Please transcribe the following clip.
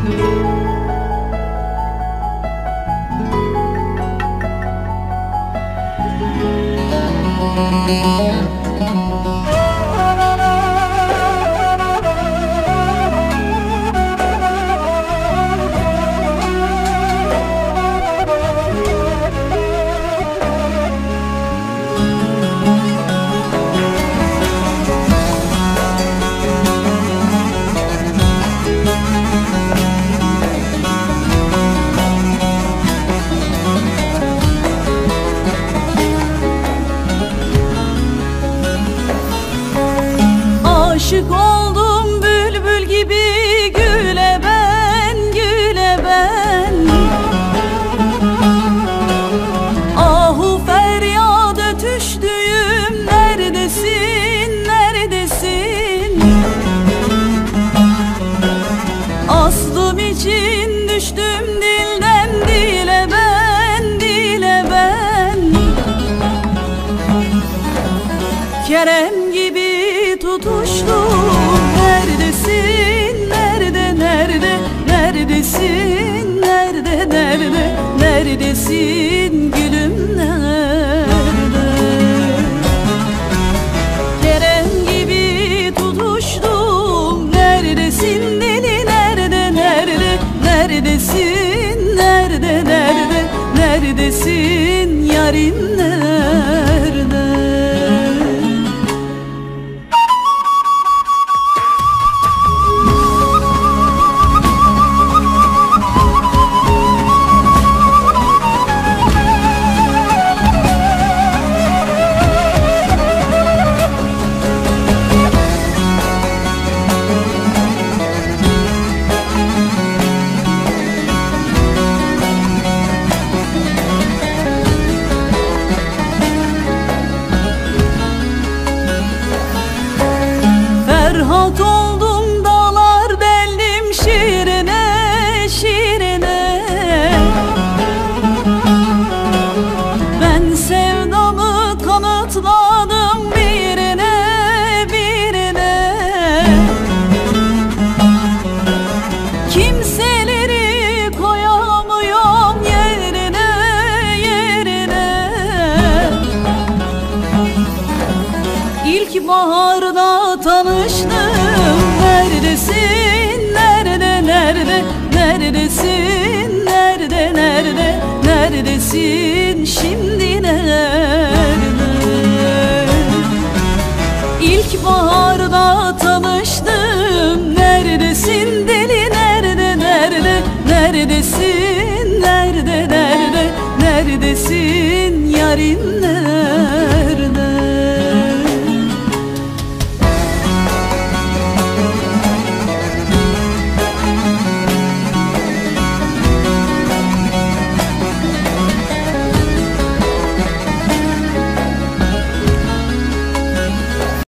Aşık oldum bülbül gibi güle ben, güle ben. Ahu feryat ötüştüğüm neredesin, neredesin? Aslım için düştüm dilden dile ben, dile ben. Kerem gibi tutuştum, neredesin, nerede, nerede, neredesin, nerede, nerede, neredesin gülüm, nerede? Kerem gibi tutuştum, neredesin deli, nerede, nerede, neredesin, nerede, nerede, neredesin yarim, nerede? Ferhat oldum dağlar deldim şirine, şirine. Ben sevdamı kanıtladım birine, birine. Kimseleri koyamıyorum yerine, yerine. İlk baharda tanıştım, neredesin, nerede, nerede, neredesin, nerede, nerede, neredesin şimdi, nerede? İlk baharda tanıştım, neredesin deli, nerede, nerede, neredesin, nerede, nerede, neredesin yarim, nerede?